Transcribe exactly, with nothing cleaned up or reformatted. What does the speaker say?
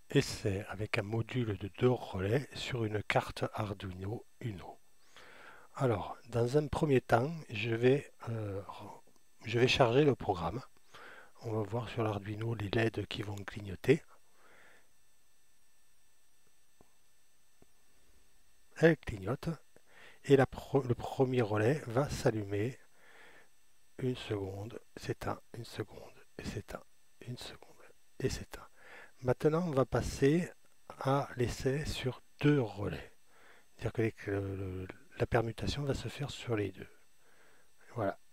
Essai avec un module de deux relais sur une carte Arduino Uno. Alors, dans un premier temps, je vais, euh, je vais charger le programme. On va voir sur l'Arduino les L E D qui vont clignoter. Elle clignote et la pro- le premier relais va s'allumer. Une seconde, s'éteint, une seconde, et s'éteint, une seconde, et s'éteint. Maintenant, on va passer à l'essai sur deux relais. C'est-à-dire que les- le- le- la permutation va se faire sur les deux. Voilà.